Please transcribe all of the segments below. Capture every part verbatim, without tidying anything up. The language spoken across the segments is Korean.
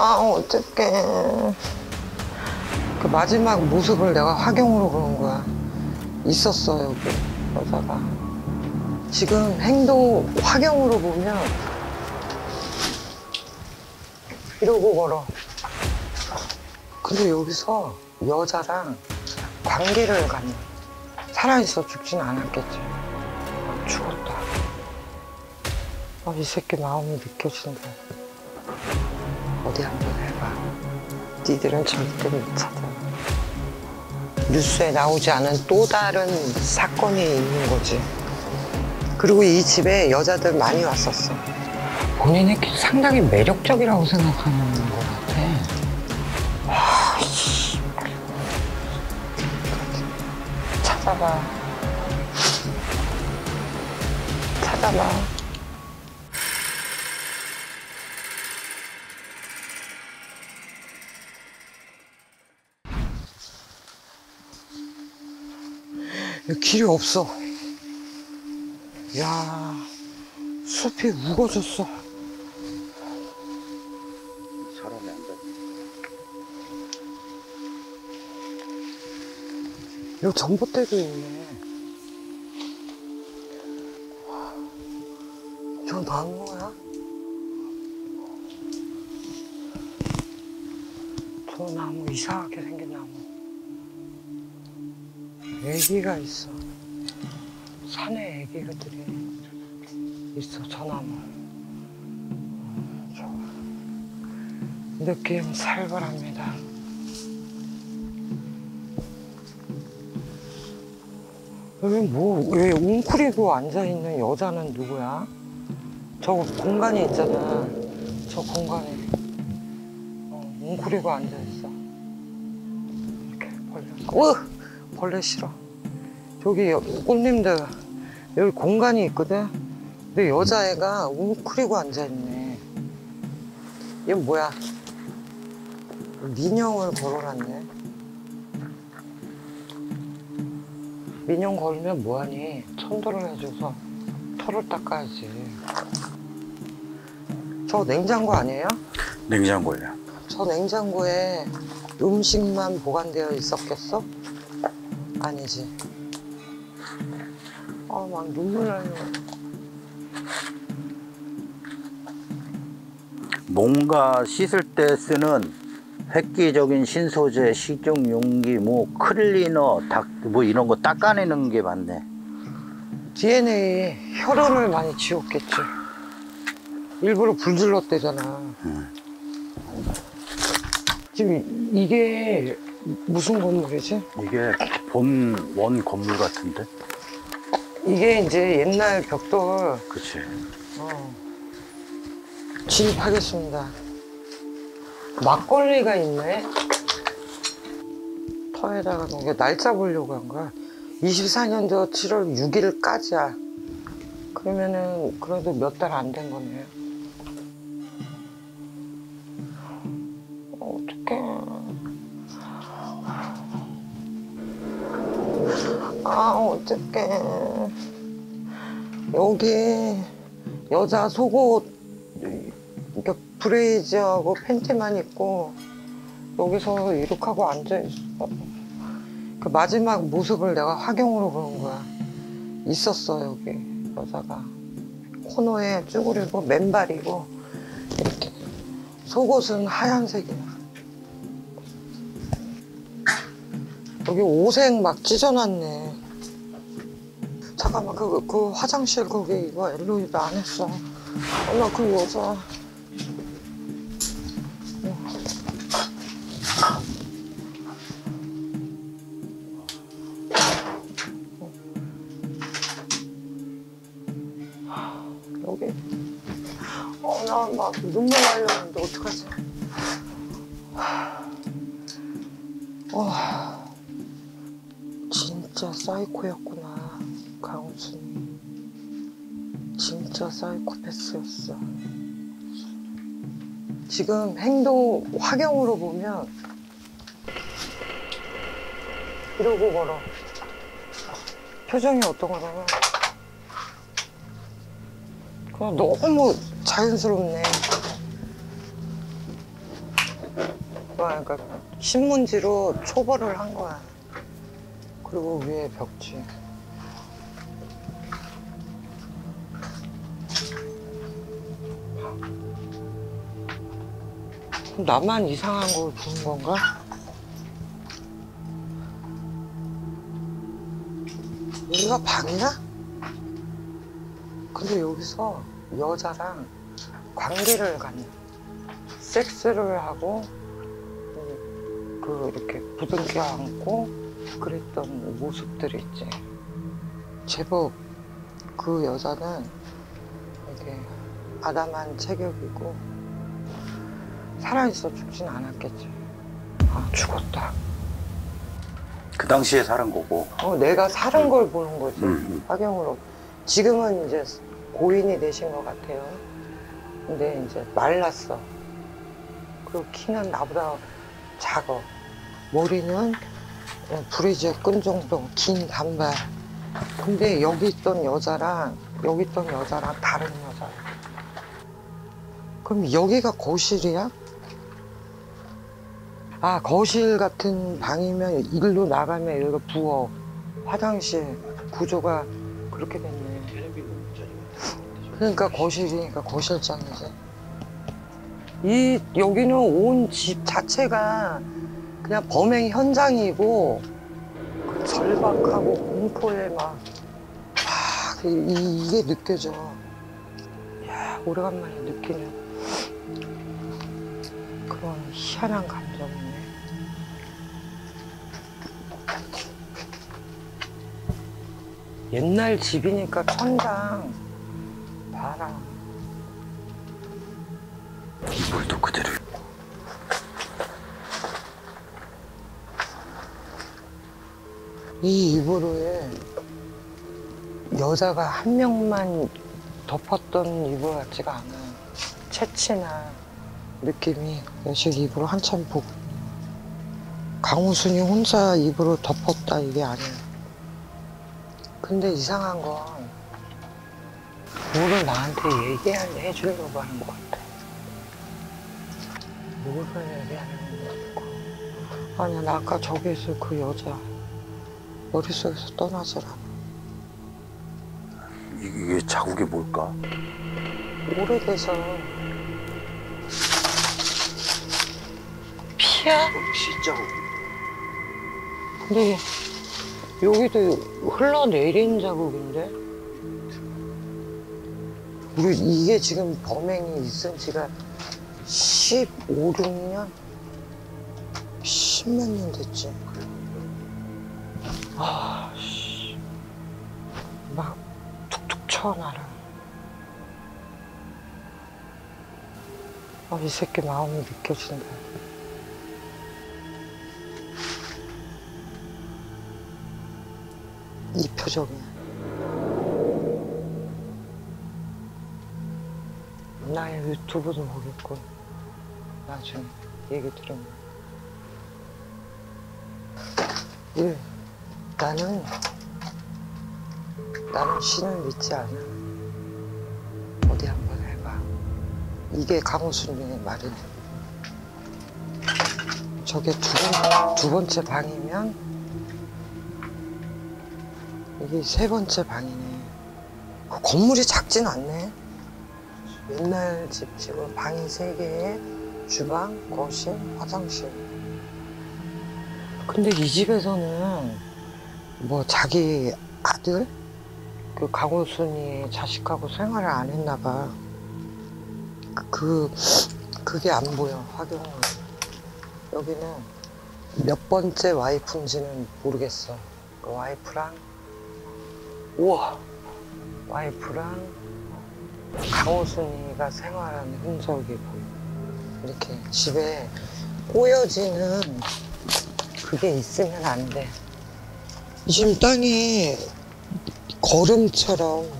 아, 어떡해. 그 마지막 모습을 내가 화경으로 보는 거야. 있었어, 여기, 여자가. 지금 행동 화경으로 보면 이러고 걸어. 근데 여기서 여자랑 관계를 갖는, 살아있어 죽진 않았겠지. 아, 죽었다. 아, 이 새끼 마음이 느껴진다. 어디 한번 해봐. 니들은 절대 못 찾아. 뉴스에 나오지 않은 또 다른 사건이 있는 거지. 그리고 이 집에 여자들 많이 왔었어. 본인이 상당히 매력적이라고 생각하는 것 같아. 아, 씨. 찾아봐. 찾아봐. 여기 길이 없어. 야, 숲이 우거졌어. 사람이 안 돼. 여기 전봇대도 있네. 저 나무야? 저 나무 이상하게 생긴 나무. 애기가 있어. 산에 애기들이 있어, 저 나무. 좋아. 느낌 살벌합니다. 여기 뭐, 왜 웅크리고 앉아있는 여자는 누구야? 저 공간이 있잖아. 저 공간에. 어, 웅크리고 앉아있어. 이렇게 벌레. 으! 벌레 싫어. 저기 꽃님들, 여기 공간이 있거든? 근데 여자애가 웅크리고 앉아있네. 이건 뭐야? 민영을 걸어놨네. 민영 걸면 뭐하니? 천도를 해줘서 털을 닦아야지. 저 냉장고 아니에요? 냉장고예요. 저 냉장고에 음식만 보관되어 있었겠어? 아니지. 아, 막 눈물 나요. 뭔가 씻을 때 쓰는 획기적인 신소재, 식용용기, 뭐 클리너, 닭, 뭐 이런 거 닦아내는 게 많네. 디엔에이 혈흔을 많이 지웠겠지. 일부러 불 질렀대잖아. 음. 지금 이게 무슨 건물이지? 이게 본 원 건물 같은데? 이게 이제 옛날 벽돌. 그치. 어. 진입하겠습니다. 막걸리가 있네. 터에다가 이게 날짜 보려고 한 거야. 이십사 년도 칠월 육일까지야. 그러면은 그래도 몇 달 안 된 거네요. 어떡해. 아, 어떡해. 여기 여자 속옷 그러니까 브레이즈하고 팬티만 입고 여기서 이렇게 하고 앉아있어. 그 마지막 모습을 내가 화경으로 보는 거야. 있었어, 여기 여자가. 코너에 쭈그리고 맨발이고 이렇게. 속옷은 하얀색이야. 여기 옷색 막 찢어놨네. 잠깐만, 그, 그 화장실 거기 이거 엘로이도 안 했어. 엄마, 그 여자. 여기. 어, 나 막 눈물 나려는데 어떡하지? 어, 진짜 사이코였구나, 강우순이. 진짜 사이코패스였어. 지금 행동 화경으로 보면 이러고 걸어. 표정이 어떠거나 그냥 너무 자연스럽네. 거야. 그러니까 신문지로 초벌을 한 거야. 그리고 위에 벽지. 나만 이상한 걸 보는 건가? 여기가 방이야? 근데 여기서 여자랑 관계를 갖는, 섹스를 하고 그 이렇게 부둥켜 안고 그랬던 모습들이 있지. 제법 그 여자는 이렇게 아담한 체격이고 살아있어 죽진 않았겠지. 아, 죽었다. 그 당시에 사는 거고. 어, 내가 사는 걸 보는 거지. 음. 화경으로. 지금은 이제 고인이 되신 것 같아요. 근데 이제 말랐어. 그리고 키는 나보다 작아. 머리는 브래지에 끈 정도 긴 단발. 근데 여기 있던 여자랑 여기 있던 여자랑 다른 여자야. 그럼 여기가 거실이야? 아, 거실 같은 방이면 일로 나가면 여기가 부엌, 화장실 구조가 그렇게 됐네. 그러니까 거실이니까 거실장이지. 이 여기는 온 집 자체가 그냥 범행 현장이고 그 절박하고 공포에 막 아, 이, 이게 느껴져. 야, 오래간만에 느끼는 그런 희한한 감정이네. 옛날 집이니까 천장 봐라. 이불도 그대로 있고. 이 이불에 여자가 한 명만 덮었던 이불 같지가 않아. 채취나 느낌이 여식 이불을 한참 보고. 강우순이 혼자 이불을 덮었다 이게 아니야. 근데 이상한 건 뭐를 나한테 얘기해주려고 하는 것 같아. 뭐를 얘기하는 것 같고. 아니야, 나 아까 저기에서 그 여자 머릿속에서 떠나질 않아. 이게 자국이 뭘까? 오래돼서. 피야? 진짜. 근데 여기도 흘러내린 자국인데? 그리고 이게 지금 범행이 있은 지가 십오, 육 년? 십몇 년 됐지. 아, 씨. 막 툭툭 쳐, 나를. 아, 이 새끼 마음이 느껴진다. 이 표정이야. 나의 유튜브도 보겠고, 나중에 얘기 들으면. 일, 나는, 나는 신을 믿지 않아. 어디 한번 해봐. 이게 강호순의 말이네. 저게 두, 번, 두 번째 방이면, 이게 세 번째 방이네. 그 건물이 작진 않네. 옛날 집치고 방이 세 개에 주방, 거실, 화장실. 근데 이 집에서는 뭐 자기 아들? 그 강호순이 자식하고 생활을 안 했나 봐. 그, 그게 안 보여, 화경은. 여기는 몇 번째 와이프인지는 모르겠어. 그 와이프랑 우와! 와이프랑 강호순이가 생활하는 흔적이 보여. 이렇게 집에 꼬여지는 그게 있으면 안 돼. 지금 땅에 거름처럼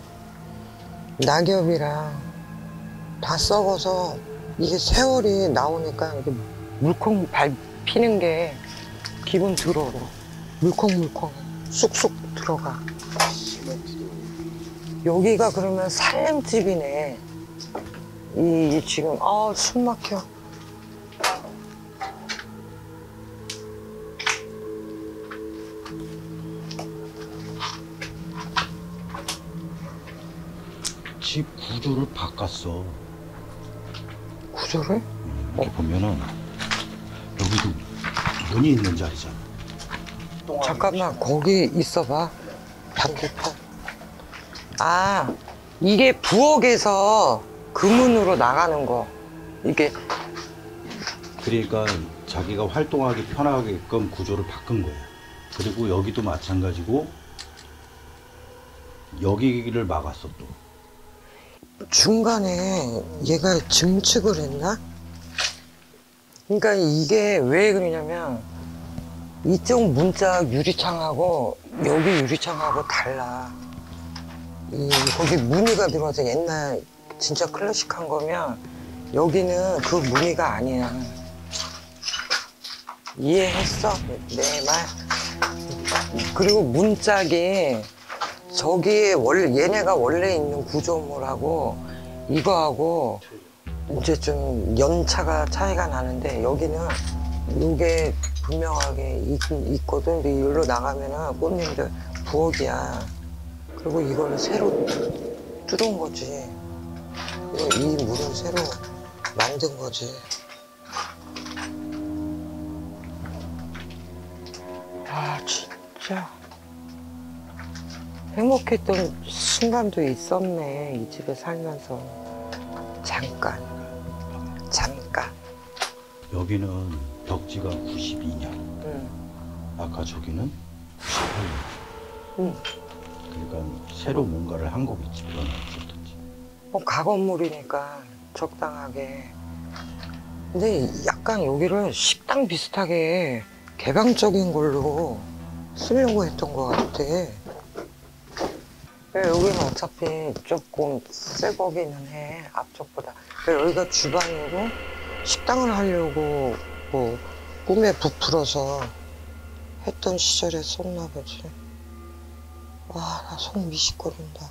낙엽이랑 다 썩어서 이게 세월이 나오니까 이렇게 물컹 밟히는 게 기분 들어. 물컹물컹 쑥쑥 들어가. 여기가 그러면 살림집이네. 이, 이 지금 아, 숨 막혀. 집 구조를 바꿨어. 구조를? 이렇게 보면은 여기도 문이 있는 자리잖아. 잠깐만, 거기 있어봐. 반대편. 아, 이게 부엌에서 그 문으로 나가는 거. 이게 그러니까 자기가 활동하기 편하게끔 구조를 바꾼 거야. 그리고 여기도 마찬가지고 여기를 막았어 또. 중간에 얘가 증축을 했나? 그러니까 이게 왜 그러냐면 이쪽 문짝 유리창하고 여기 유리창하고 달라. 이 거기 무늬가 들어와서 옛날 진짜 클래식한 거면 여기는 그 무늬가 아니야. 이해했어? 내 말? 그리고 문짝이 저기에 원래 얘네가 원래 있는 구조물하고 이거하고 이제 좀 연차가 차이가 나는데 여기는 이게 분명하게 있, 있거든. 근데 여기로 나가면은 꽃님들 부엌이야. 그리고 이거는 새로 뚫은 거지. 그리고 이 물은 새로 만든 거지. 아, 진짜 행복했던 순간도 있었네, 이 집에 살면서. 잠깐, 잠깐. 여기는 벽지가 구십이 년. 응. 아까 저기는 구십팔 년. 응. 그러니까 새로 뭔가를 한 거겠지, 변화 없었든지. 뭐 가건물이니까 적당하게. 근데 약간 여기를 식당 비슷하게 개방적인 걸로 쓰려고 했던 것 같아. 여기는 어차피 조금 새 거기는 해, 앞쪽보다. 여기가 주방이고 식당을 하려고 뭐 꿈에 부풀어서 했던 시절에 썼나 보지. 와, 나 속 미식거린다.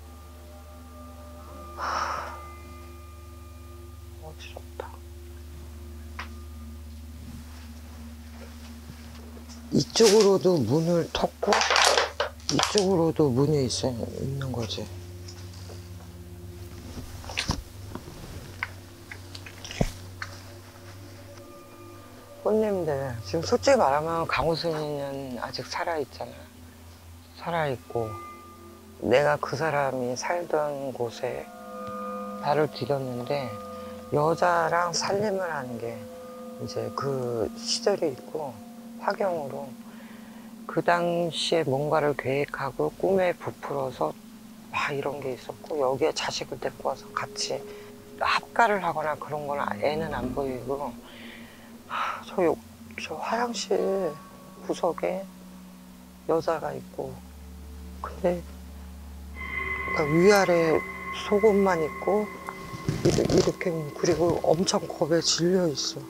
하, 어지럽다. 이쪽으로도 문을 텄고 이쪽으로도 문이 있어, 있는 거지. 꽃님들, 지금 솔직히 말하면 강우순이는 아직 살아있잖아. 살아있고, 내가 그 사람이 살던 곳에 발을 디뎠는데, 여자랑 살림을 하는 게 이제 그 시절이 있고, 화경으로. 그 당시에 뭔가를 계획하고 꿈에 부풀어서 막 이런 게 있었고, 여기에 자식을 데리고 와서 같이 합가를 하거나 그런 건 애는 안 보이고, 하, 저, 요- 저 화장실 구석에 여자가 있고, 근데 그러니까 위아래 속옷만 입고 이렇게, 이렇게 그리고 엄청 겁에 질려 있어.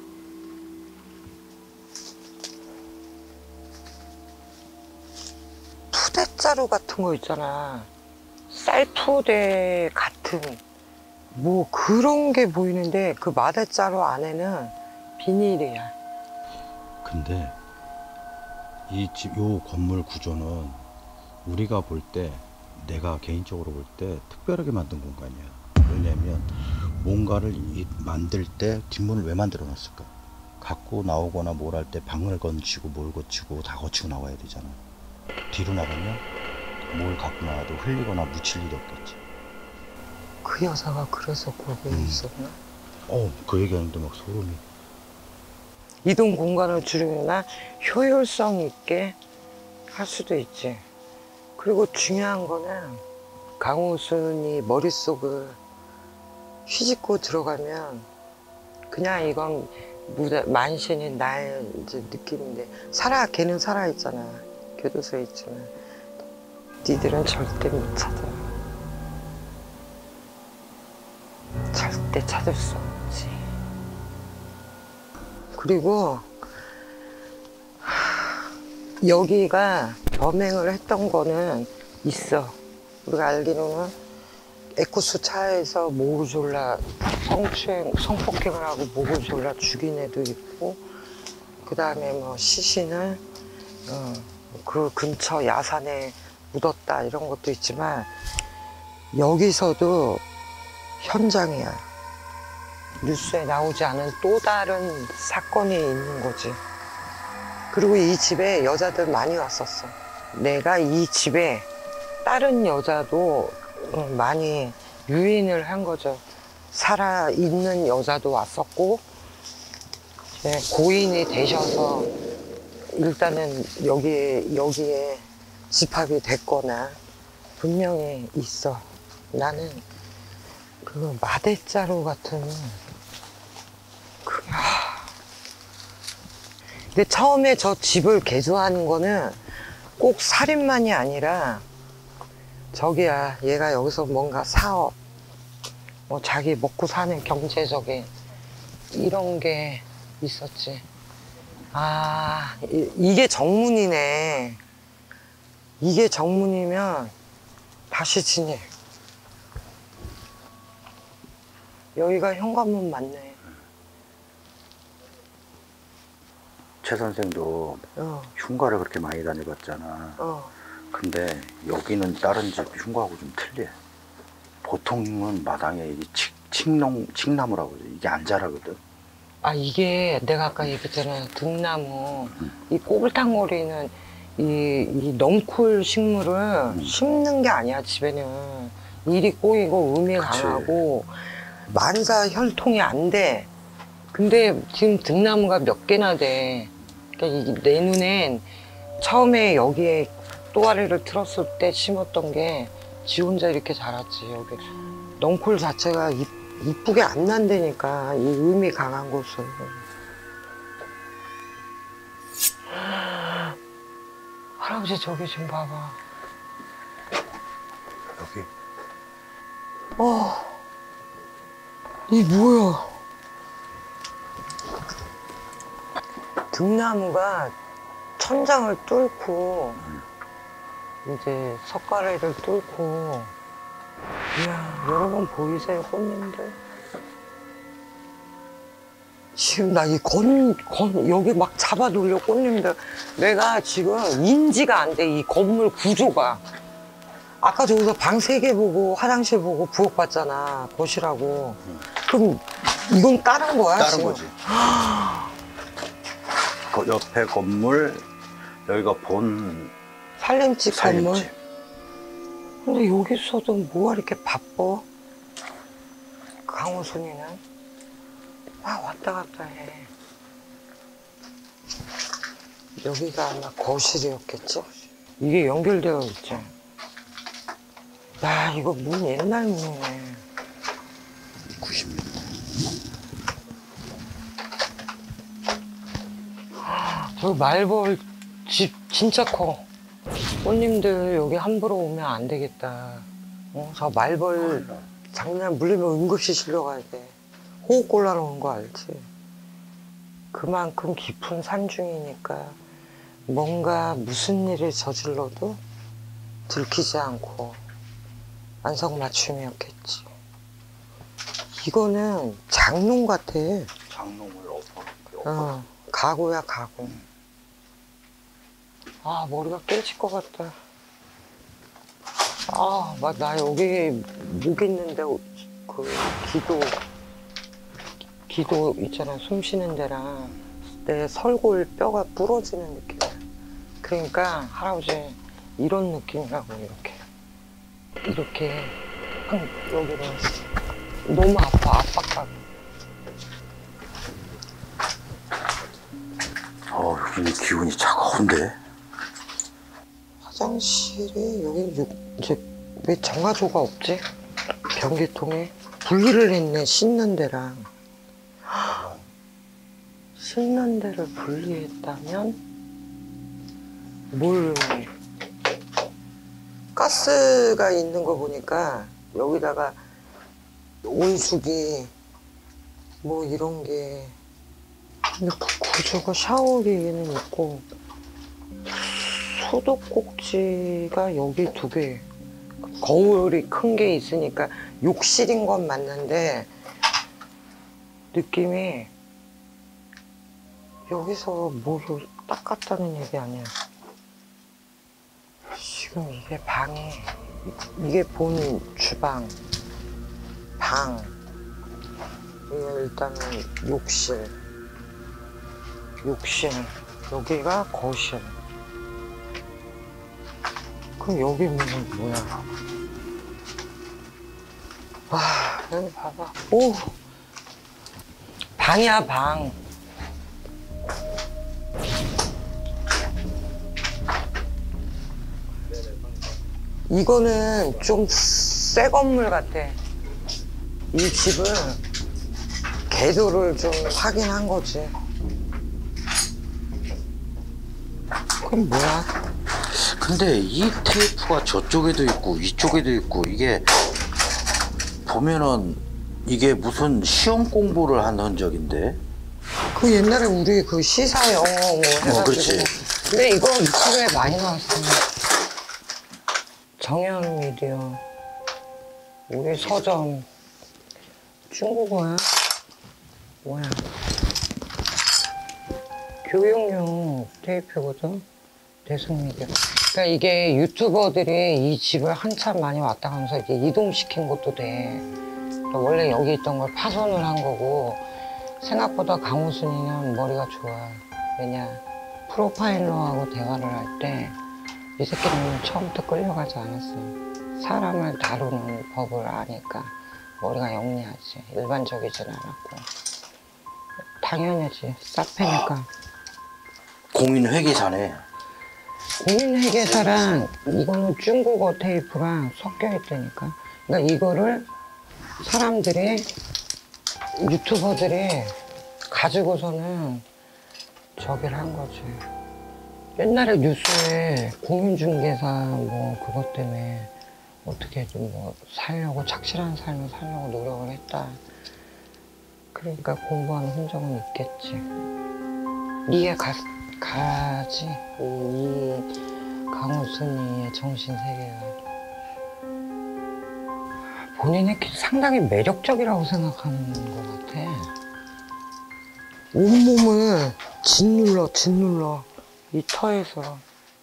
푸대자루 같은 거 있잖아. 쌀푸대 같은 뭐 그런 게 보이는데 그 마대자루 안에는 비닐이야. 근데 이 집, 요 건물 구조는 우리가 볼 때, 내가 개인적으로 볼 때 특별하게 만든 공간이야. 왜냐면 뭔가를 이, 만들 때 뒷문을 왜 만들어 놨을까? 갖고 나오거나 뭘 할 때 방을 건치고 뭘 거치고 다 거치고 나와야 되잖아. 뒤로 나가면 뭘 갖고 나와도 흘리거나 묻힐 일이 없겠지. 그 여자가 그래서 거기에 음. 있었나? 어, 그 얘기하는데 막 소름이. 이동 공간을 줄이거나 효율성 있게 할 수도 있지. 그리고 중요한 거는 강호순이 머릿속을 휘짓고 들어가면 그냥 이건 무대, 만신인 나의 이제 느낌인데, 살아, 걔는 살아있잖아. 교도소에 있지만 니들은 절대 못 찾아. 절대 찾을 수 없지. 그리고 하, 여기가 범행을 했던 거는 있어. 우리가 알기로는 에쿠스 차에서 목을 졸라 성추행, 성폭행을 하고 목을 졸라 죽인 애도 있고, 그 다음에 뭐 시신을 어, 그 근처 야산에 묻었다 이런 것도 있지만, 여기서도 현장이야. 뉴스에 나오지 않은 또 다른 사건이 있는 거지. 그리고 이 집에 여자들 많이 왔었어. 내가 이 집에 다른 여자도 많이 유인을 한 거죠. 살아있는 여자도 왔었고, 이제 고인이 되셔서 일단은 여기에, 여기에 집합이 됐거나 분명히 있어. 나는 그 마대자루 같은 그, 하... 근데 처음에 저 집을 개조하는 거는 꼭 살인만이 아니라 저기야, 얘가 여기서 뭔가 사업, 뭐 자기 먹고 사는 경제적인 이런 게 있었지. 아, 이, 이게 정문이네. 이게 정문이면 다시 진입. 여기가 현관문 맞네. 최 선생도 어, 흉가를 그렇게 많이 다녀봤잖아. 어. 근데 여기는 다른 집 흉가하고 좀 틀려. 보통은 마당에 이 칡, 칡농, 칡나무라고 그러지. 이게 안 자라거든. 아, 이게 내가 아까 얘기했잖아. 등나무. 이 꼬불탕거리는 이, 이 넝쿨 식물을 음. 심는 게 아니야, 집에는. 일이 꼬이고 음이 그치. 강하고 만사 혈통이 안 돼. 근데 지금 등나무가 몇 개나 돼. 그러니까 이게 내 눈엔 처음에 여기에 또아리를 틀었을 때 심었던 게 지 혼자 이렇게 자랐지. 여기 넝쿨 자체가 이, 이쁘게 안 난다니까, 이 음이 강한 곳은. 할아버지 저기 좀 봐봐. 여기. 어, 이 뭐야? 등나무가 천장을 뚫고 이제 석가래를 뚫고, 이야, 여러분 보이세요, 꽃님들? 지금 나 이 건, 건, 여기 막 잡아 놀려, 꽃님들. 내가 지금 인지가 안 돼, 이 건물 구조가. 아까 저기서 방 세 개 보고 화장실 보고 부엌 봤잖아, 거실하고. 그럼 이건 다른 거야, 다른 지금? 거지. 그 옆에 건물, 여기가 본 살림집 건물. 살림집. 근데 여기서도 뭐가 이렇게 바빠? 강호순이는? 막 왔다 갔다 해. 여기가 아마 거실이었겠지? 이게 연결되어 있지? 야, 이거 문 옛날 문이네. 구십 년. 저 말벌 집 진짜 커. 꽃님들 여기 함부로 오면 안 되겠다. 어, 저 말벌 장난 물리면 응급실 실려가야 돼. 호흡곤란 오는 거 알지? 그만큼 깊은 산중이니까 뭔가 무슨 일을 저질러도 들키지 않고 안성맞춤이었겠지. 이거는 장롱 같아. 장롱을 엎어. 어, 가구야, 가구. 아, 머리가 깨질 것 같다. 아, 막 나 여기 목 있는데 그 기도, 기도 있잖아, 숨 쉬는 데랑 내 설골 뼈가 부러지는 느낌이야. 그러니까 할아버지 이런 느낌이라고, 이렇게. 이렇게 한 여기를 너무 아파, 압박감. 어, 여기는 기운이 차가운데? 화장실에 여기 유- 이제 왜 정화조가 없지? 변기통에 분리를 했네. 씻는 데랑 씻는 데를 분리했다면 뭘 가스가 있는 거 보니까 여기다가 온수기 뭐 이런 게, 근데 그 구조가 샤워기는 있고 소독꼭지가 여기 두 개, 거울이 큰 게 있으니까 욕실인 건 맞는데 느낌이 여기서 뭐를 닦았다는 얘기 아니야. 지금 이게 방이 이게 본 주방, 방. 이거 일단은 욕실. 욕실. 여기가 거실. 그럼 여기는 뭐야? 와, 여기 봐봐. 오! 방이야, 방. 이거는 좀 새 건물 같아. 이 집은 개도를 좀 확인한 거지. 그럼 뭐야? 근데 이 테이프가 저쪽에도 있고 이쪽에도 있고 이게 보면은 이게 무슨 시험 공부를 한 흔적인데? 그 옛날에 우리 그 시사 영어 뭐 해가지고. 어, 그렇지. 근데 이거 유튜브에 많이 나왔어. 정연 미디어. 우리 서점. 중국어야? 뭐야? 교육용 테이프거든? 대승미디어. 그러니까 이게 유튜버들이 이 집을 한참 많이 왔다 가면서 이게 이동시킨 것도 돼. 그러니까 원래 여기 있던 걸 파손을 한 거고, 생각보다 강우순이는 머리가 좋아. 왜냐, 프로파일러하고 대화를 할 때 이 새끼는 처음부터 끌려가지 않았어. 사람을 다루는 법을 아니까 머리가 영리하지. 일반적이진 않았고. 당연하지. 싹패니까. 공인회계사네. 공인회계사랑 이거는 중국어 테이프랑 섞여 있다니까. 그러니까 이거를 사람들이, 유튜버들이 가지고서는 저기를 한 거지. 옛날에 뉴스에 공인중개사 뭐 그것 때문에 어떻게 좀 뭐 살려고, 착실한 삶을 살려고 노력을 했다. 그러니까 공부하는 흔적은 있겠지. 이해 가, 가지. 이, 이 강우순이의 정신세계가. 본인이 상당히 매력적이라고 생각하는 것 같아. 온몸을 짓눌러, 짓눌러. 이 터에서.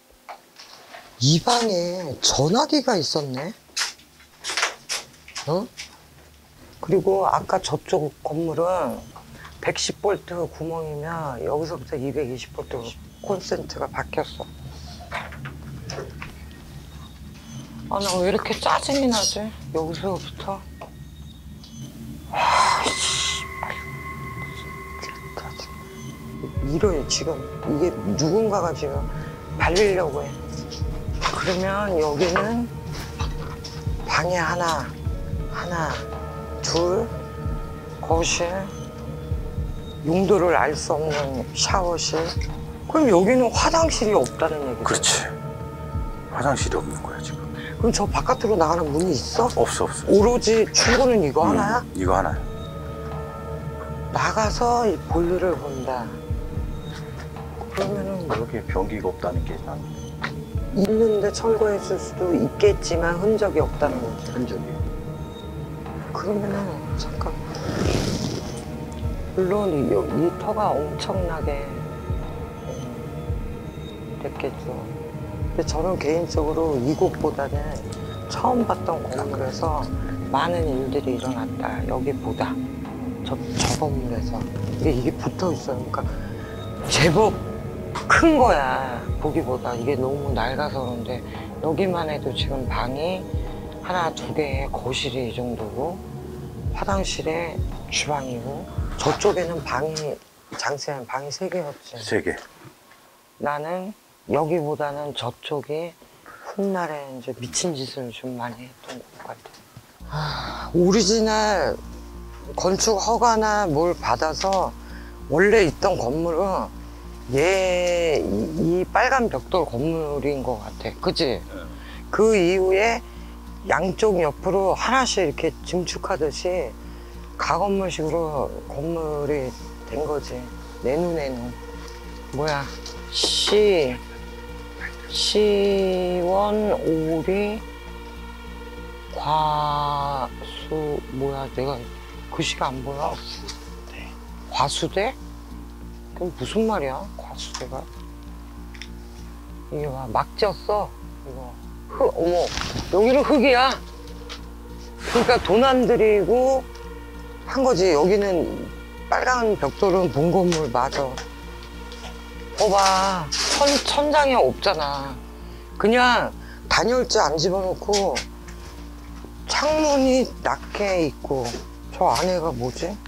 이 방에 전화기가 있었네? 어? 그리고 아까 저쪽 건물은 백십 볼트 구멍이면 여기서부터 이백이십 볼트 콘센트가 바뀌었어. 아, 나 왜 이렇게 짜증이 나지? 여기서부터. 아, 씨발. 진짜 짜증. 이런, 지금, 이게 누군가가 지금 발리려고 해. 그러면 여기는 방에 하나, 하나, 둘, 거실, 용도를 알 수 없는 샤워실. 그럼 여기는 화장실이 없다는 얘기죠? 그렇지. 화장실이 없는 거야 지금. 그럼 저 바깥으로 나가는 문이 있어? 없어 없어. 오로지 출구는 이거 음, 하나야? 이거 하나야. 나가서 이 볼일을 본다. 그러면은 여기에 변기가 없다는 게 난 있는데 철거했을 수도 있겠지만 흔적이 없다는 거지. 흔적이. 그러면은 잠깐. 물론 이, 이 터가 엄청나게 음, 됐겠죠. 근데 저는 개인적으로 이곳보다는 처음 봤던 건물에서 많은 일들이 일어났다. 여기보다 저, 저 건물에서 이게, 이게 붙어 있어요. 그러니까 제법 큰 거야. 보기보다 이게 너무 낡아서 그런데 여기만 해도 지금 방이 하나 두 개에 거실이 이 정도고 화장실에 주방이고 저쪽에는 방이 장세한 방이 세 개였지. 세 개. 나는 여기보다는 저쪽이 훗날에 이제 미친 짓을 좀 많이 했던 것 같아. 아, 오리지널 건축 허가나 뭘 받아서 원래 있던 건물은 얘, 이, 이 빨간 벽돌 건물인 것 같아. 그치? 네. 그 이후에 양쪽 옆으로 하나씩 이렇게 증축하듯이 가건물식으로 건물이 된 거지. 내 눈에는. 뭐야. 시, 시원, 오리, 과수, 뭐야. 내가 글씨가 안 보여. 과수대. 과수대? 그럼 무슨 말이야? 과수대가? 이게 봐. 막 지었어. 이거. 흙, 어머, 여기는 흙이야. 그러니까 돈 안 들이고 한 거지. 여기는 빨간 벽돌은 본 건물 맞아. 봐봐, 천, 천장이 없잖아. 그냥 단열재 안 집어넣고 창문이 낮게 있고. 저 안에가 뭐지?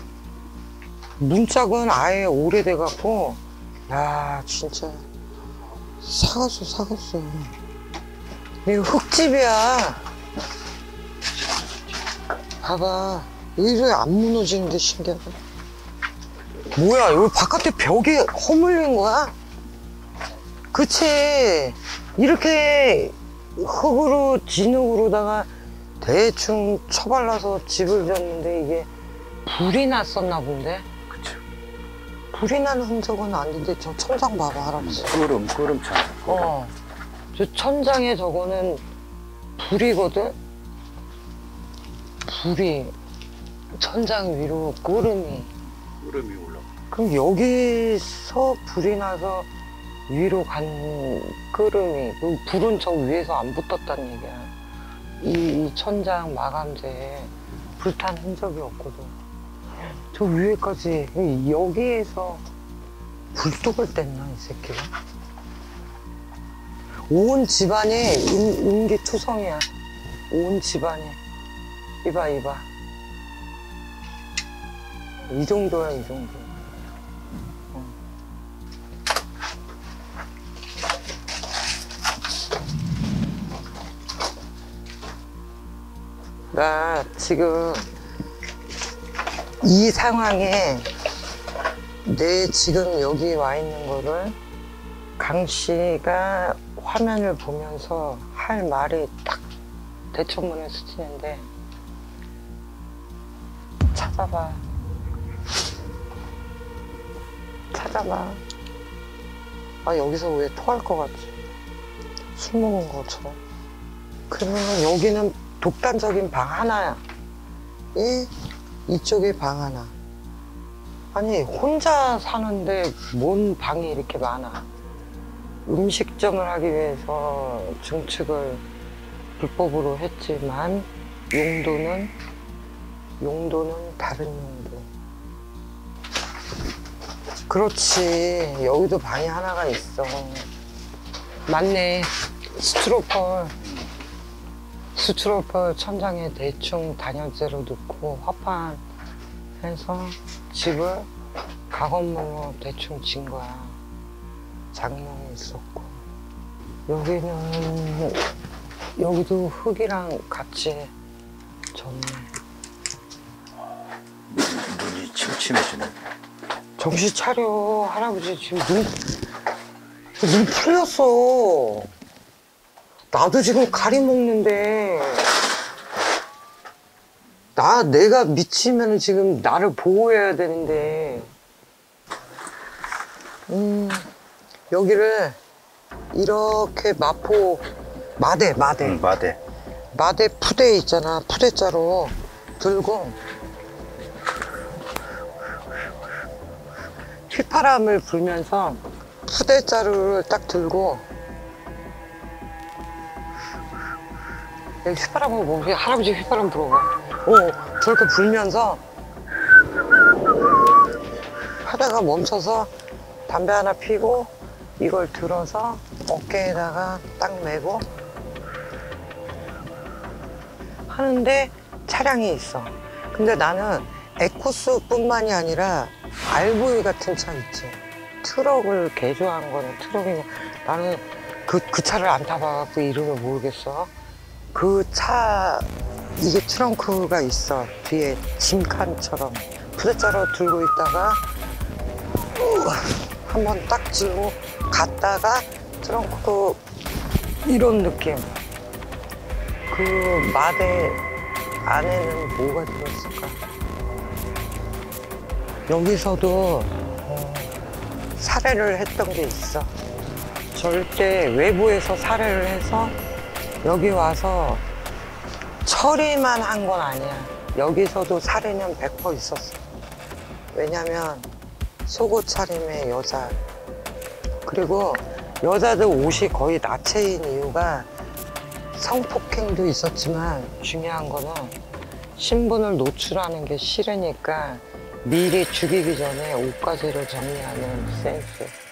문짝은 아예 오래돼갖고, 야, 진짜 사갔어, 사갔어. 이거 흙집이야. 봐봐, 이래 안 무너지는데 신기하다. 뭐야, 여기 바깥에 벽이 허물린 거야? 그치? 이렇게 흙으로 진흙으로다가 대충 쳐발라서 집을 졌는데 이게 불이 났었나 본데? 그쵸. 불이 난 흔적은 아닌데 저 천장 봐봐, 할아버지. 끄름, 끄름창. 어, 저 천장에 저거는 불이거든? 불이 천장 위로 끄름이. 끄름이 올라. 그럼 여기서 불이 나서 위로 간 끄름이, 그 불은 저 위에서 안 붙었다는 얘기야. 이, 이 천장 마감재에 불탄 흔적이 없거든. 저 위에까지, 여기에서 불독을 뗐나, 이 새끼가? 온 집안이 인, 인기투성이야. 온 집안이. 이봐, 이봐. 이 정도야, 이 정도. 어. 나 지금 이 상황에 내 지금 여기 와 있는 거를 강 씨가 화면을 보면서 할 말이 딱 대천문에 스치는데, 찾아봐. 찾아봐. 아, 여기서 왜 토할 것 같지? 술 먹은 것처럼. 그러면 여기는 독단적인 방 하나야. 이, 이쪽에 방 하나. 아니, 혼자 사는데 뭔 방이 이렇게 많아. 음식점을 하기 위해서 증축을 불법으로 했지만 용도는, 용도는 다른 용도. 그렇지, 여기도 방이 하나가 있어. 맞네, 스티로폴. 스티로폴 천장에 대충 단열재로 넣고 화판해서 집을 가건물로 대충 진 거야. 장롱이 있었고. 여기는, 여기도 흙이랑 같이 졌네. 눈이 침침해지네. 정신 차려, 할아버지. 지금 눈, 눈 풀렸어. 나도 지금 가리 먹는데. 나, 내가 미치면 지금 나를 보호해야 되는데. 음, 여기를 이렇게 마포, 마대, 마대. 응, 마대. 마대 푸대 있잖아. 푸대자로 들고 휘파람을 불면서 푸대자루를 딱 들고, 여기 휘파람을 뭐, 할아버지 휘파람 불어봐. 어, 저렇게 불면서 하다가 멈춰서 담배 하나 피고 이걸 들어서 어깨에다가 딱 메고 하는데 차량이 있어. 근데 나는 에코스뿐만이 아니라 알보이 같은 차 있지. 트럭을 개조한 거는 트럭이냐. 나는 그, 그 차를 안 타봐갖고 이름을 모르겠어. 그 차, 이게 트렁크가 있어. 뒤에 짐칸처럼. 푸대자루 들고 있다가 한번 딱 들고 갔다가 트렁크 이런 느낌. 그 마대 안에는 뭐가 들었을까? 여기서도 어, 살해를 했던 게 있어. 절대 외부에서 살해를 해서 여기 와서 처리만 한 건 아니야. 여기서도 살해는 백 퍼센트 있었어. 왜냐면 속옷 차림의 여자, 그리고 여자들 옷이 거의 나체인 이유가 성폭행도 있었지만 중요한 거는 신분을 노출하는 게 싫으니까 미리 죽이기 전에 옷가지를 정리하는 센스.